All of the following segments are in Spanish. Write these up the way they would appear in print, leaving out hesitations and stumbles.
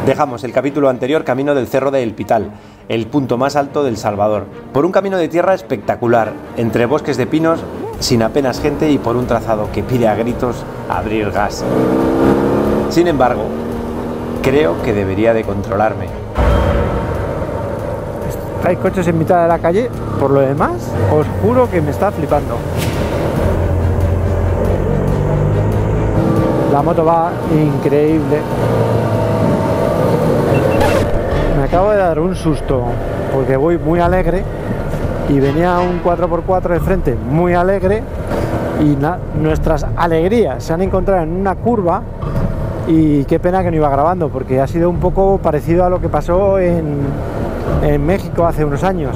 Dejamos el capítulo anterior camino del Cerro de El Pital, el punto más alto del Salvador, por un camino de tierra espectacular, entre bosques de pinos, sin apenas gente y por un trazado que pide a gritos abrir gas. Sin embargo, creo que debería de controlarme. Hay coches en mitad de la calle, por lo demás, os juro que me está flipando. La moto va increíble. Me acabo de dar un susto porque voy muy alegre y venía un 4x4 de frente muy alegre y nuestras alegrías se han encontrado en una curva y qué pena que no iba grabando porque ha sido un poco parecido a lo que pasó en México hace unos años.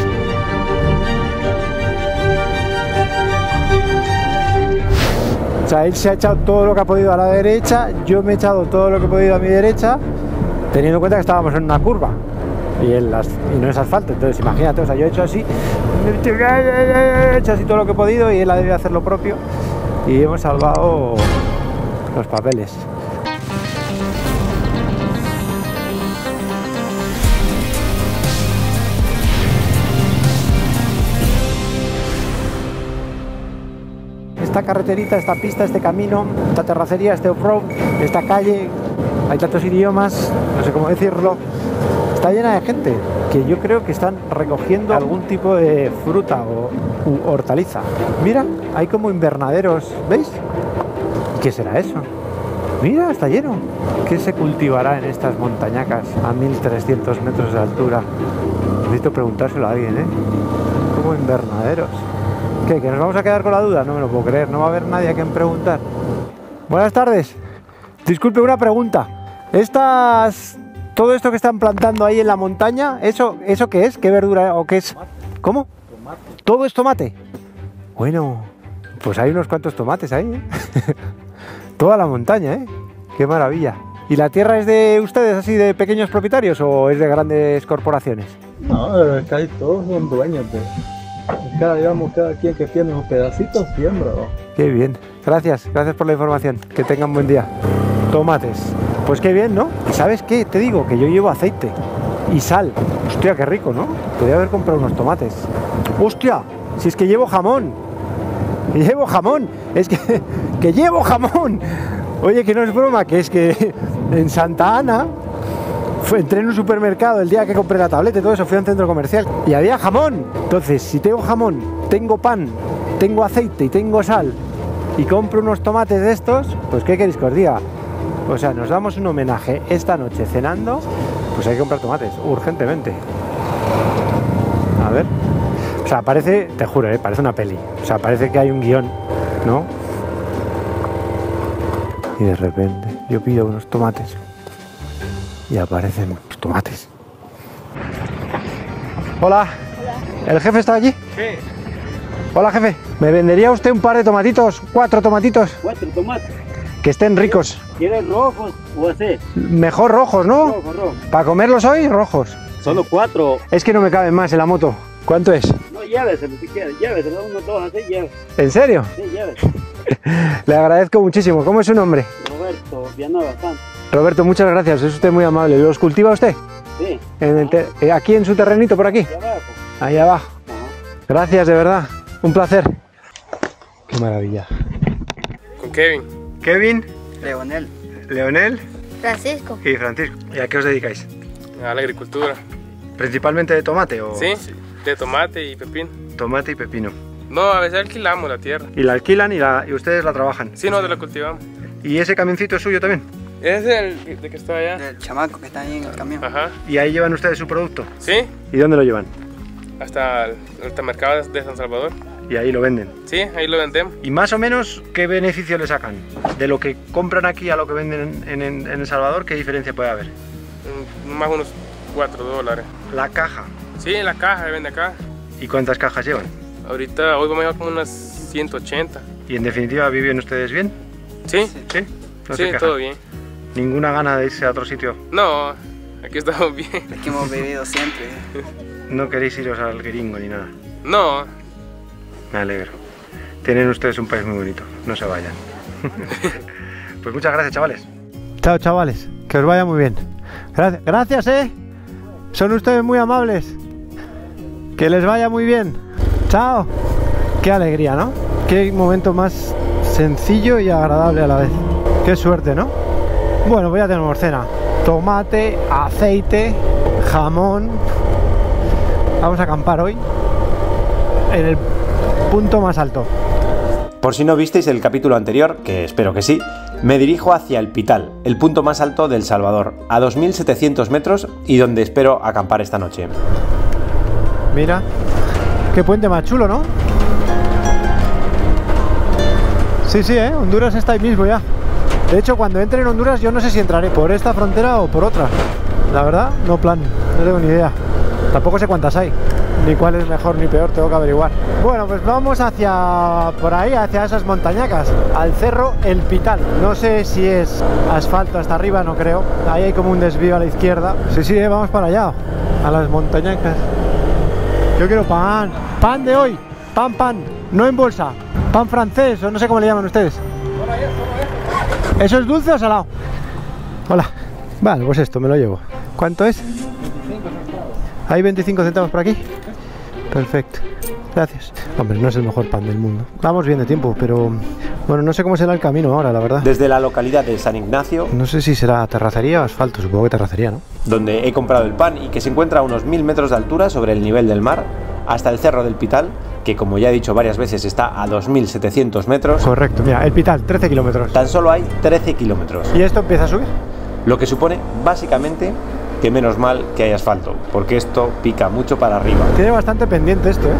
O sea, él se ha echado todo lo que ha podido a la derecha, yo me he echado todo lo que he podido a mi derecha, teniendo en cuenta que estábamos en una curva y no es asfalto. Entonces imagínate, o sea, yo he hecho así, todo lo que he podido y él ha debido hacer lo propio y hemos salvado los papeles. Esta carreterita, esta pista, este camino, esta terracería, este off-road, esta calle, hay tantos idiomas, no sé cómo decirlo, está llena de gente que yo creo que están recogiendo algún tipo de fruta o hortaliza. Mira, hay como invernaderos, ¿veis? ¿Qué será eso? Mira, está lleno. ¿Qué se cultivará en estas montañacas a 1300 metros de altura? Necesito preguntárselo a alguien, ¿eh? Como invernaderos. ¿Qué? ¿Que nos vamos a quedar con la duda? No me lo puedo creer, no va a haber nadie a quien preguntar. Buenas tardes. Disculpe, una pregunta. Todo esto que están plantando ahí en la montaña, ¿eso qué es? ¿Qué verdura o qué es? ¿Cómo? Tomate. ¿Todo es tomate? Bueno, pues hay unos cuantos tomates ahí, ¿eh? Toda la montaña, ¿eh? Qué maravilla. ¿Y la tierra es de ustedes, así de pequeños propietarios, o es de grandes corporaciones? No, casi todos son dueños de... Cada quien que tiene un pedacito siembra, ¿no? Qué bien. Gracias por la información. Que tengan buen día. Tomates. Pues qué bien, ¿no? ¿Y sabes qué? Te digo que yo llevo aceite y sal. Hostia, qué rico, ¿no? Podría haber comprado unos tomates. ¡Hostia! Si es que llevo jamón. ¡Llevo jamón! Es que llevo jamón. Oye, que no es broma, que es que en Santa Ana entré en un supermercado el día que compré la tableta y todo eso, fui a un centro comercial y había jamón. Entonces, si tengo jamón, tengo pan, tengo aceite y tengo sal y compro unos tomates de estos, pues ¿qué queréis que os diga? O sea, nos damos un homenaje esta noche cenando, pues hay que comprar tomates, urgentemente. A ver. O sea, parece, te juro, parece una peli. O sea, parece que hay un guión, ¿no? Y de repente yo pido unos tomates y aparecen los tomates. Hola. Hola. ¿El jefe está allí? Sí. Hola, jefe. ¿Me vendería usted un par de tomatitos? 4 tomatitos. 4 tomates. Que estén ricos. ¿Quieres rojos o así? Mejor rojos, ¿no? Rojo. ¿Para comerlos hoy? Rojos. Solo 4. Es que no me caben más en la moto. ¿Cuánto es? No, lléveselo si quieres. Lléveselo, 1, 2, así, lléveselo. ¿En serio? Sí, lléveselo. Le agradezco muchísimo. ¿Cómo es su nombre? Roberto Villanueva Santos. Roberto, muchas gracias. Es usted muy amable. ¿Los cultiva usted? Sí. ¿Aquí en su terrenito, por aquí? Ahí abajo. Ahí abajo. Ajá. Gracias, de verdad. Un placer. Qué maravilla. Con Kevin. Kevin. Leonel. Leonel. Francisco. Y Francisco. ¿Y a qué os dedicáis? A la agricultura. ¿Principalmente de tomate o...? Sí, de tomate y pepino. Tomate y pepino. No, a veces alquilamos la tierra. ¿Y la alquilan y ustedes la trabajan? Sí, nosotros la cultivamos. ¿Y ese camioncito es suyo también? Ese es el de que está allá. Del chamaco que está ahí en el camión. Ajá. ¿Y ahí llevan ustedes su producto? Sí, ¿Y dónde lo llevan? hasta el mercado de San Salvador. Y ahí lo venden. Sí, ahí lo vendemos. ¿Y más o menos qué beneficio le sacan? De lo que compran aquí a lo que venden en El Salvador, ¿qué diferencia puede haber? Más unos $4. La caja. Sí, en la caja se vende acá. ¿Y cuántas cajas llevan? Ahorita, hoy vamos a llevar como unas 180. ¿Y en definitiva viven ustedes bien? Sí, ¿Sí? No sí, se quejan. todo bien. ¿Ninguna gana de irse a otro sitio? No, aquí estamos bien. Aquí hemos vivido siempre. No queréis iros al gringo ni nada. No, Me alegro. Tienen ustedes un país muy bonito. No se vayan. Pues muchas gracias, chavales. Chao, chavales. Que os vaya muy bien. Gracias, son ustedes muy amables. Que les vaya muy bien. Chao. Qué alegría, ¿no? Qué momento más sencillo y agradable a la vez. Qué suerte, ¿no? Bueno, pues ya tenemos cena. Tomate, aceite, jamón. Vamos a acampar hoy en el punto más alto. Por si no visteis el capítulo anterior, que espero que sí, me dirijo hacia el Pital, el punto más alto del Salvador, a 2700 metros y donde espero acampar esta noche. Mira, qué puente más chulo, ¿no? Sí, Honduras está ahí mismo ya. De hecho, cuando entre en Honduras yo no sé si entraré por esta frontera o por otra. La verdad, no tengo ni idea. Tampoco sé cuántas hay, ni cuál es mejor ni peor, tengo que averiguar. Bueno, pues vamos hacia por ahí, hacia esas montañacas, al cerro El Pital. No sé si es asfalto hasta arriba, no creo. Ahí hay como un desvío a la izquierda. Sí, vamos para allá, a las montañacas. Yo quiero pan de hoy, pan, no en bolsa, pan francés o no sé cómo le llaman ustedes. ¿Eso es dulce o salado? Hola. Vale, pues esto me lo llevo. ¿Cuánto es? 25 centavos. ¿Hay 25 centavos por aquí? Perfecto. Gracias. Hombre, no es el mejor pan del mundo. Vamos bien de tiempo, pero bueno, no sé cómo será el camino ahora, la verdad. Desde la localidad de San Ignacio, No sé si será terracería o asfalto, supongo que terracería, ¿no? donde he comprado el pan y que se encuentra a unos 1000 metros de altura sobre el nivel del mar, hasta el cerro del Pital, que como ya he dicho varias veces está a 2700 metros. Correcto, mira, El Pital, 13 kilómetros. Tan solo hay 13 kilómetros, ¿Y esto empieza a subir? lo que supone básicamente que menos mal que hay asfalto, porque esto pica mucho para arriba. Tiene bastante pendiente esto,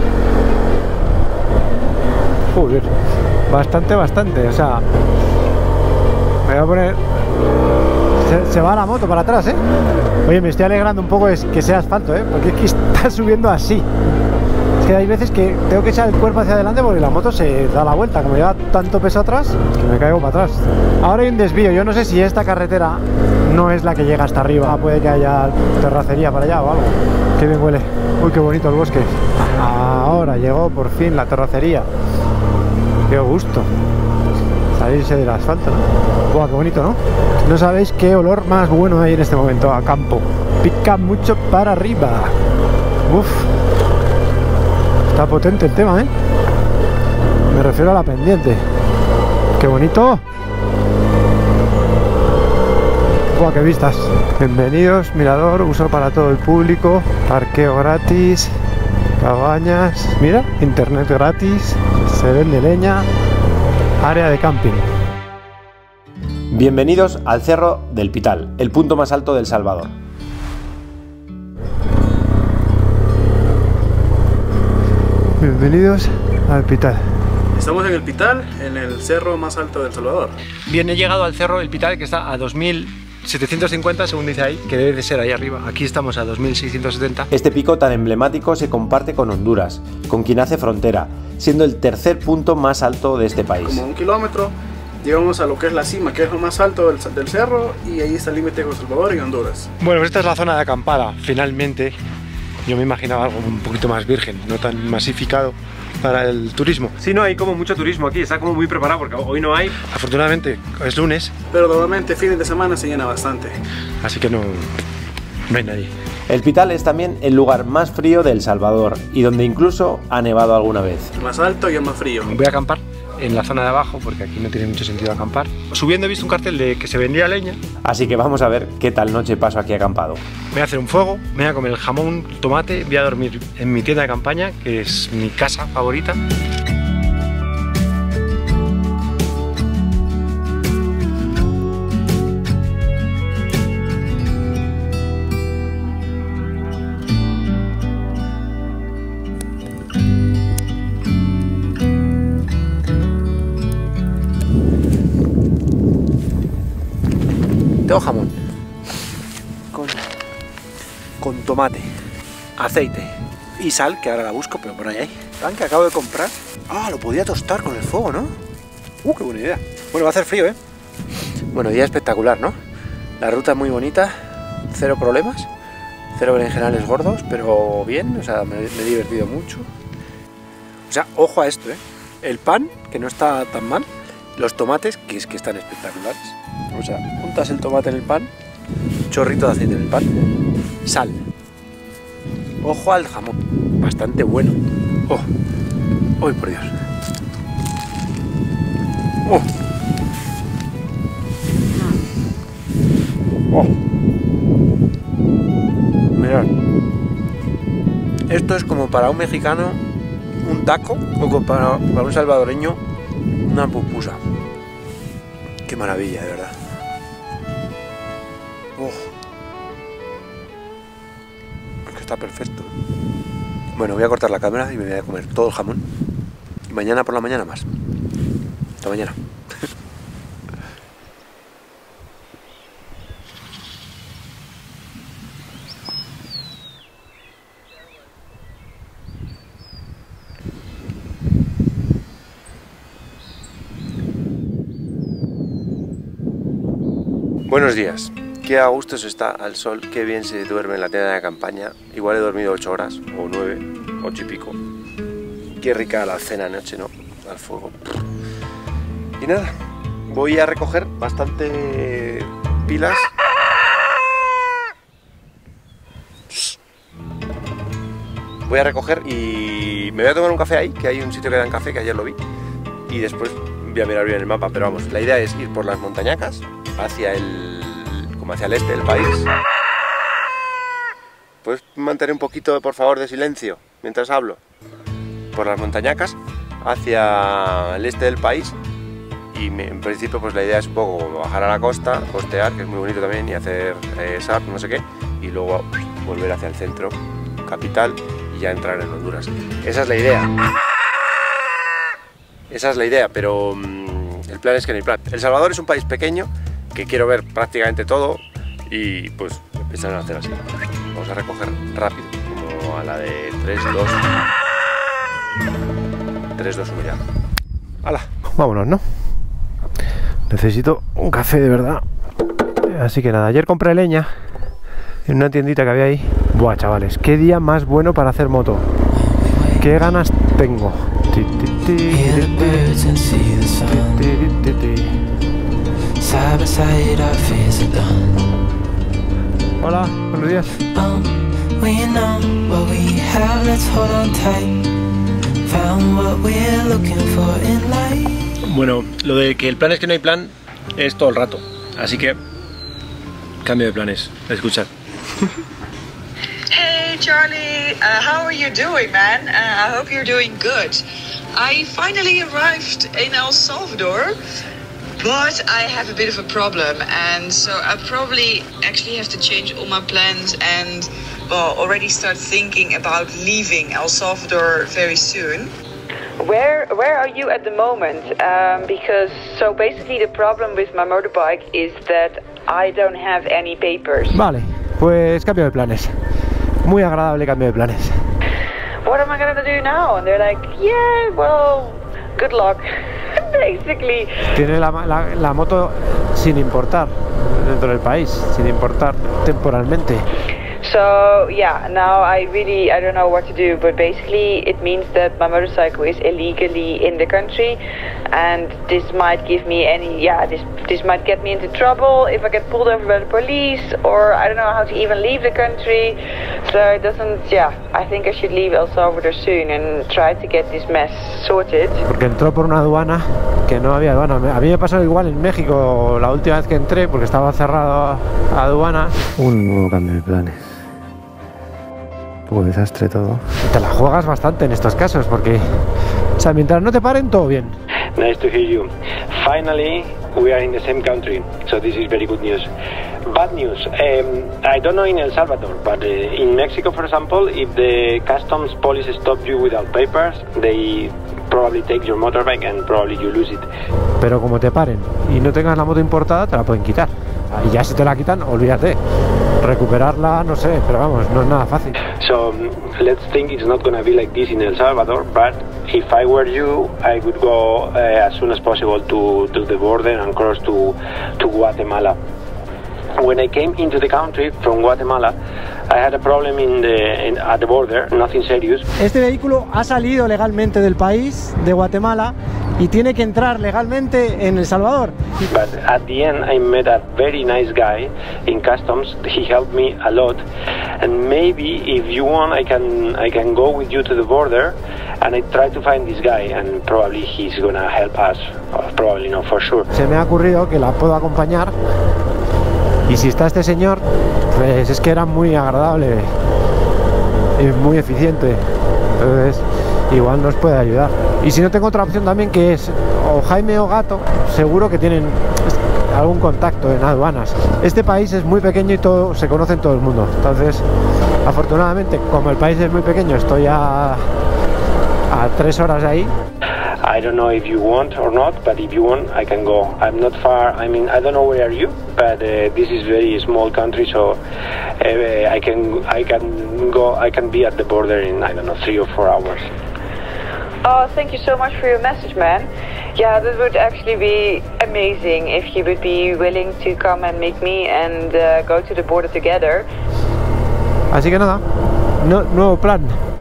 Joder, bastante, o sea, me voy a poner... Se va la moto para atrás, Oye, me estoy alegrando un poco es que sea asfalto, porque es que está subiendo así. Es que hay veces que tengo que echar el cuerpo hacia adelante porque la moto se da la vuelta. Como lleva tanto peso atrás, que me caigo para atrás. Ahora hay un desvío, yo no sé si esta carretera no es la que llega hasta arriba. Puede que haya terracería para allá o algo. Qué bien huele. Uy, qué bonito el bosque. Ahora llegó por fin la terracería. Qué gusto salirse del asfalto, ¿no? Buah, qué bonito, ¿no? No sabéis qué olor más bueno hay en este momento a campo. Pica mucho para arriba. Uf. Está potente el tema, Me refiero a la pendiente. ¡Qué bonito! ¡Buah, qué vistas! Bienvenidos, mirador, uso para todo el público, parqueo gratis, cabañas, mira, internet gratis, se vende leña, área de camping. Bienvenidos al cerro del Pital, el punto más alto del Salvador. Bienvenidos al Pital. Estamos en el Pital, en el cerro más alto del Salvador. Bien, he llegado al cerro del Pital, que está a 2750, según dice ahí, que debe de ser ahí arriba. Aquí estamos a 2670. Este pico tan emblemático se comparte con Honduras, con quien hace frontera, siendo el tercer punto más alto de este país. Como 1 kilómetro, llegamos a lo que es la cima, que es lo más alto del cerro, y ahí está el límite con El Salvador y Honduras. Bueno, esta es la zona de acampada, finalmente. Yo me imaginaba algo un poquito más virgen, no tan masificado para el turismo. Sí, no, hay como mucho turismo aquí, está como muy preparado porque hoy no hay. Afortunadamente es lunes, Pero normalmente fines de semana se llena bastante. así que no hay nadie. El Pital es también el lugar más frío de El Salvador y donde incluso ha nevado alguna vez. El más alto y el más frío. Voy a acampar en la zona de abajo porque aquí no tiene mucho sentido acampar. Subiendo he visto un cartel de que se vendía leña. Así que vamos a ver qué tal noche paso aquí acampado. Voy a hacer un fuego, me voy a comer el jamón, tomate, voy a dormir en mi tienda de campaña, que es mi casa favorita. Tengo jamón con tomate, aceite y sal, que ahora la busco, pero por ahí hay. Pan que acabo de comprar. Ah, lo podía tostar con el fuego, ¿no? Qué buena idea. Bueno, va a hacer frío, Bueno, día espectacular, ¿no? La ruta es muy bonita, cero problemas, cero berenjenales gordos, pero bien, o sea, me he divertido mucho. O sea, ojo a esto, El pan, que no está tan mal, los tomates, que es que están espectaculares. O sea, untas el tomate en el pan chorrito de aceite en el pan, sal, ojo al jamón, bastante bueno. ¡Oh! ¡Uy, por Dios! ¡Oh! ¡Oh! Mirad, esto es como para un mexicano un taco, o como para un salvadoreño una pupusa. ¡Qué maravilla, de verdad! ¡Oh! Es que está perfecto. Bueno, voy a cortar la cámara y me voy a comer todo el jamón. Y mañana por la mañana más. Hasta mañana. Buenos días. Qué a gusto se está al sol, qué bien se duerme en la tienda de campaña. Igual he dormido 8 horas, o 9, 8 y pico. Qué rica la cena anoche, ¿no? Al fuego. Y nada, voy a recoger bastante pilas. Voy a recoger y me voy a tomar un café ahí, que hay un sitio que dan café, que ayer lo vi. Y después voy a mirar bien el mapa, pero vamos, la idea es ir por las montañacas hacia el este del país. ¿Puedes mantener un poquito, por favor, de silencio mientras hablo? Por las montañacas hacia el este del país y en principio pues la idea es un poco bajar a la costa, costear, que es muy bonito también, y hacer surf, no sé qué, y luego volver hacia el centro, capital, y ya entrar en Honduras. Esa es la idea. Esa es la idea, pero el plan es que no hay plan. El Salvador es un país pequeño que quiero ver prácticamente todo y pues empiezan a hacer así. Vamos a recoger rápido, como a la de 3, 2, 1 ya. ¡Hala! Vámonos, ¿no? Necesito un café de verdad. Así que nada, ayer compré leña en una tiendita que había ahí. Buah, chavales, qué día más bueno para hacer moto. Qué ganas tengo. Hola, buenos días. Bueno, lo de que el plan es que no hay plan es todo el rato, así que cambio de planes. Escuchad. Hey Charlie, how are you doing, man? I hope you're doing good. I finally arrived in El Salvador, but I have a bit of a problem, and so I probably actually have to change all my plans and, well, already start thinking about leaving El Salvador very soon. Where are you at the moment? Because so basically the problem with my motorbike is that I don't have any papers. Vale, pues cambio de planes. Muy agradable cambio de planes. What am I gonna do now? And they're like, yeah, well, good luck. Basically. Tiene la moto sin importar dentro del país, sin importar temporalmente. So yeah, now I don't know what to do, but basically it means that my motorcycle is illegally in the country, and this might give me this might get me into trouble if I get pulled over by the police, or I don't know how to even leave the country. So it doesn't, I think I should leave El Salvador soon and try to get this mess sorted. Porque entró por una aduana que no había aduana. A mí me pasó igual en México la última vez que entré, porque estaba cerrado a aduana. Un nuevo cambio de planes. Pues desastre todo. Te la juegas bastante en estos casos, porque, o sea, mientras no te paren, todo bien. Nice to hear you. Finally, we are in the same country, so this is very good news. Bad news. I don't know in El Salvador, but in Mexico, for example, if the customs police stop you without papers, they probably take your motorbike and probably you lose it. Pero como te paren y no tengas la moto importada, te la pueden quitar. Y ya si te la quitan, olvídate. Recuperarla, no sé, pero vamos, no es nada fácil. So let's think it's not gonna be like this in El Salvador, but if I were you, I would go as soon as possible to the border and cross to Guatemala. When I came into the country from Guatemala, I had a problem at the border, nothing serious. Este vehículo ha salido legalmente del país, de Guatemala, y tiene que entrar legalmente en El Salvador. But at the end, I met a very nice guy in customs. He helped me a lot, and maybe if you want, I can go with you to the border, and I try to find this guy, and probably he's gonna help us. Or probably not, for sure. Se me ha ocurrido que la puedo acompañar, y si está este señor, pues es que era muy agradable y muy eficiente, entonces igual nos puede ayudar. Y si no, tengo otra opción también, que es o Jaime o Gato, seguro que tienen algún contacto en aduanas. Este país es muy pequeño y todo se conoce en todo el mundo, entonces afortunadamente, como el país es muy pequeño, estoy a 3 horas de ahí. I don't know if you want or not, but if you want, I can go. I'm not far. I mean, I don't know where are you, but this is very small country, so I can go. I can be at the border in, I don't know, 3 or 4 hours. Oh, thank you so much for your message, man. Yeah, that would actually be amazing if you would be willing to come and meet me and go to the border together. Así que nada, nuevo plan.